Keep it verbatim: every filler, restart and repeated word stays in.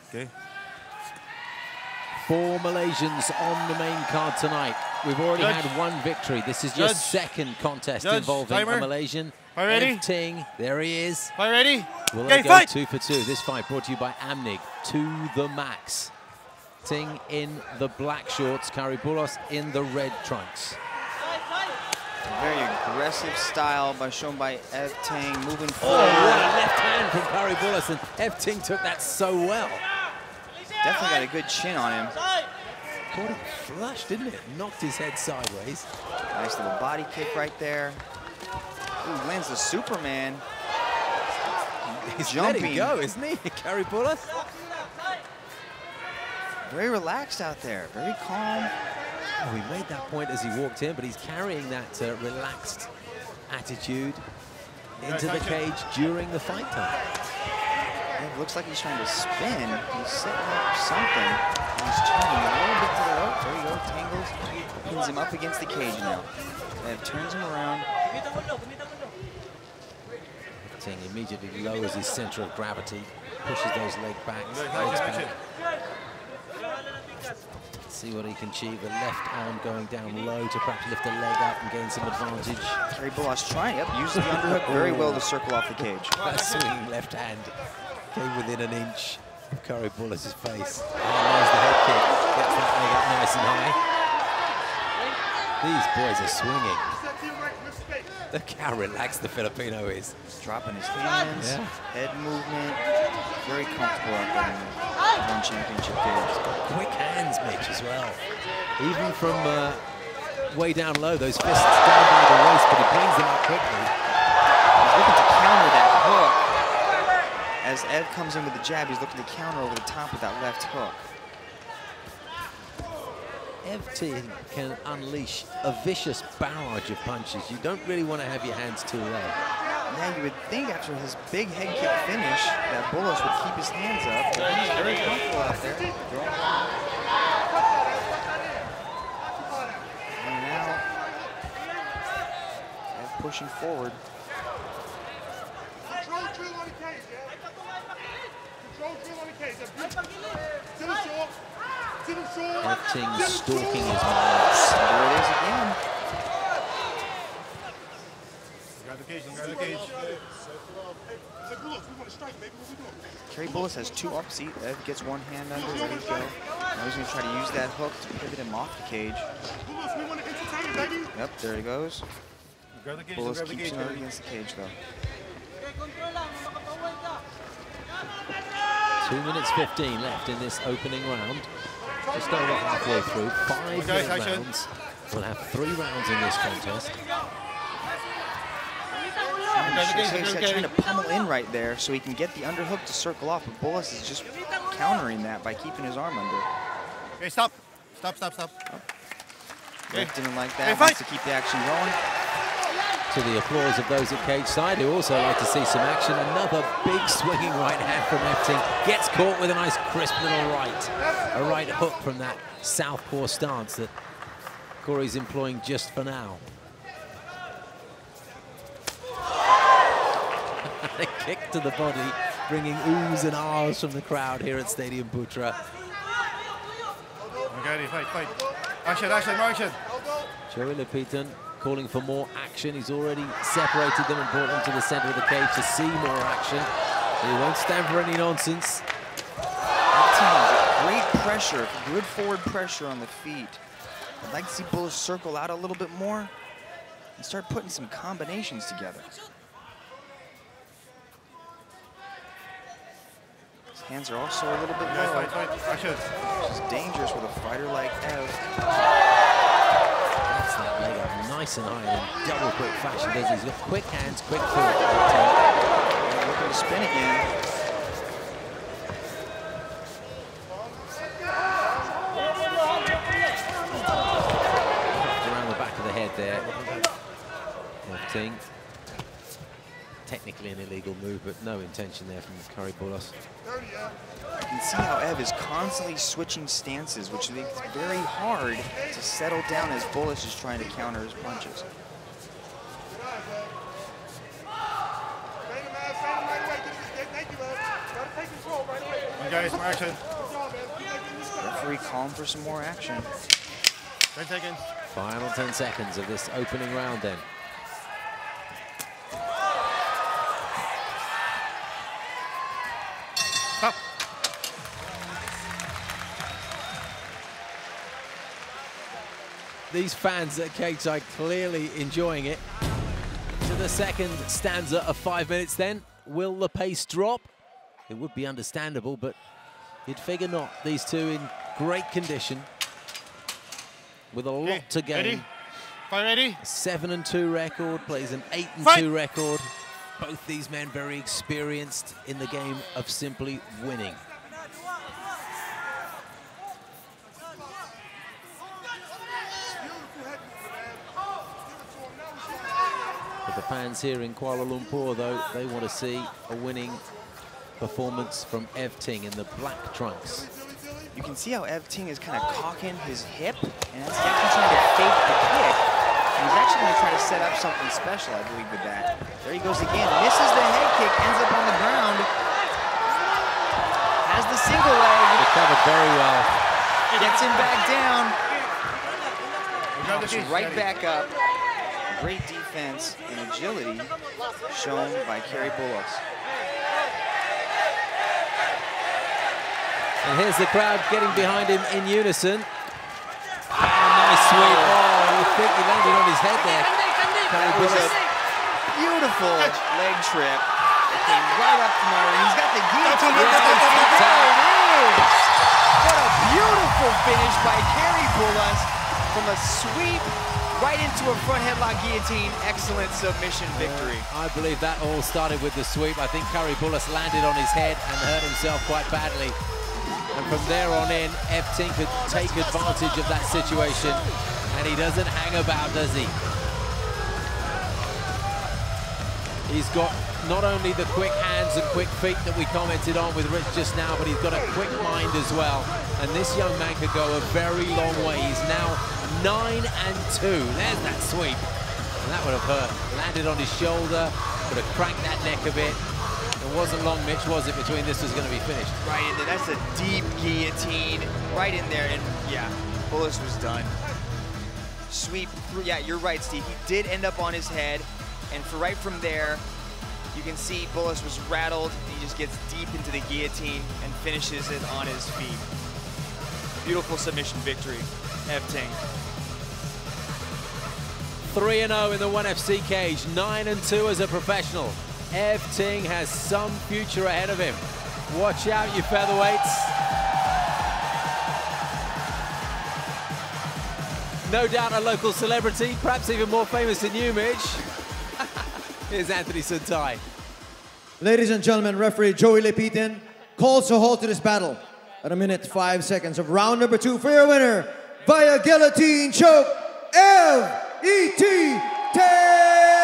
Okay. Four Malaysians on the main card tonight. We've already Judge. had one victory. This is your Judge. second contest Judge. involving Timer. a Malaysian. Are you ready? Ev Ting, there he is. Fight ready? Will Okay, they go fight. two for two? This fight brought to you by Amnig, to the max. Ting in the black shorts, Cary Bullos in the red trunks. A very aggressive style by shown by Ev Ting, moving Oh, forward. what a left hand from Cary Bullos, and Ev Ting took that so well. Definitely got a good chin on him. Caught him flush, didn't it? Knocked his head sideways. Nice little body kick right there. Ooh, lands the Superman. He's jumping. letting go, isn't he, Cary Bullos? Very relaxed out there, very calm. Oh, he made that point as he walked in, but he's carrying that uh, relaxed attitude into the cage during the fight time. It looks like he's trying to spin. He's setting up something. He's turning a little bit to the right. There you go, tangles. Pins him up against the cage now. Ev turns him around. Ting immediately lowers his center of gravity, pushes those leg back, legs back. See what he can achieve. The left arm going down low to perhaps lift the leg up and gain some advantage. Cary Bullos trying, yep, uses the underhook very well to circle off the cage. That swinging left hand came within an inch of Cary Bullos' face. And there's the head kick. Gets that leg up nice and high. These boys are swinging. Look how relaxed the Filipino is. Dropping his hands, Yeah. head movement. Very comfortable out there in the one championship games. Quick hands, Mitch, as well. Even from uh, way down low, those fists down by the waist, but he brings them up quickly. He's looking to counter that hook. As Ev comes in with the jab, he's looking to counter over the top with that left hook. Ev Ting can unleash a vicious barrage of punches. You don't really want to have your hands too low. Yeah, you would think after his big head kick finish that Bullos would keep his hands up. But he's very comfortable out there. And now, Ev pushing forward. Control drill on the cage, yeah? Control drill on the cage. To the shore. To the shore. Ev Ting stalking his marks. There it is again. Grab the cage, grab the cage. Cary Bullos has two up seat. Ev gets one hand under, ready to go. Now he's going to try to use that hook to pivot him off the cage. Yep, there he goes. Grab the cage, Bullos grab the keeps cage. him out against the cage, though. Two minutes fifteen left in this opening round. Just over halfway through. Five Okay, minute action. rounds. We'll have three rounds in this contest. He's trying to pummel in right there so he can get the underhook to circle off, but Bullos is just countering that by keeping his arm under. Okay, stop. Stop, stop, stop. Okay. Ev didn't like Okay, that, fight. wants to keep the action going. To the applause of those at cage side who also like to see some action. Another big swinging right hand from Ev Ting. Gets caught with a nice crisp little right. A right hook from that southpaw stance that Corey's employing just for now. A kick to the body, bringing oohs and ahs from the crowd here at Stadium Putra. Okay, fight, fight. Action, action, more action. Joey Lepitan calling for more action. He's already separated them and brought them to the center of the cage to see more action. He won't stand for any nonsense. Great pressure, good forward pressure on the feet. I'd like to see Bullos circle out a little bit more and start putting some combinations together. His hands are also a little bit Okay, low, fight, fight, action. which is dangerous with a fighter like Ev. Gets that leg up nice and high in double quick fashion. Does he's got quick hands, quick foot. Looking to spin again. Around the back of the head there. Ev Ting. Technically an illegal move, but no intention there from Cary Bullos. You can see how Ev is constantly switching stances, which makes it very hard to settle down as Bullos is trying to counter his punches. guys, more action. Referee calling for some more action. ten seconds. Final ten seconds of this opening round then. Stop. These fans at cage side clearly enjoying it. To the second stanza of five minutes then. Will the pace drop? It would be understandable, but you'd figure not. These two in great condition with a lot Okay, to gain. ready? Fight ready? A seven and two record, plays an eight and Fight. two record. Both these men very experienced in the game of simply winning. But the fans here in Kuala Lumpur, though, they want to see a winning performance from Ev Ting in the black trunks. You can see how Ev Ting is kind of cocking his hip, and that's actually trying to fake the kick. And he's actually going to try to set up something special, I believe, with that. There he goes again, misses the head kick, ends up on the ground. Has the single leg. Recovered very well. Gets him back down. Grab the Comes cage, right Cary. back up. Great defense and agility shown by Cary Bullos. And here's the crowd getting behind him in unison. Oh, nice sweep. Oh, you think he landed on his head there. Cary That was Bullos. a beautiful leg trip. It came right up from under. He's got the guillotine. That's There it, that's it, that's it is. What a beautiful finish by Cary Bullos from a sweep right into a front headlock guillotine. Excellent submission victory. I believe that all started with the sweep. I think Cary Bullos landed on his head and hurt himself quite badly. And from there on in, Ev Ting could take advantage of that situation. And he doesn't hang about, does he? He's got not only the quick hands and quick feet that we commented on with Rich just now, but he's got a quick mind as well. And this young man could go a very long way. He's now nine and two. There's that sweep. And that would have hurt. Landed on his shoulder, would have cranked that neck a bit. It wasn't long, Mitch, was it, between this was going to be finished? Right in there. That's a deep guillotine. Right in there. And yeah, Bullos was done. Sweep through. Yeah, you're right, Steve. He did end up on his head. And for right from there, you can see Bullos was rattled. He just gets deep into the guillotine and finishes it on his feet. Beautiful submission victory, Ev Ting. three and oh in the one F C cage, nine and two as a professional. Ev Ting has some future ahead of him. Watch out, you featherweights. No doubt a local celebrity, perhaps even more famous than you, Mitch. Here's Anthony Suntai. Ladies and gentlemen, referee Joey Lepitin calls a halt to this battle at a minute five seconds of round number two for your winner via guillotine choke, Ev Ting.